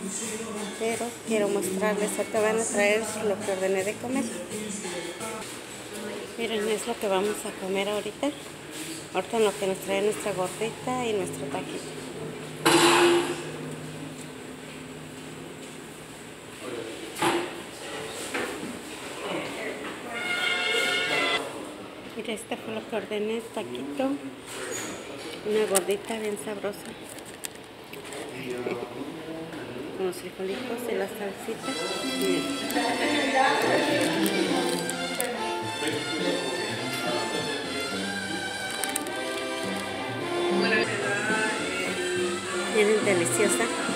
pero quiero mostrarles. Ahorita van a traer lo que ordené de comer. Miren, es lo que vamos a comer ahorita. Ahorita en lo que nos trae nuestra gordita y nuestro taquito. Mira, este fue lo que ordené, taquito, una gordita bien sabrosa, unos frijolitos y la salsita. Miren, deliciosa.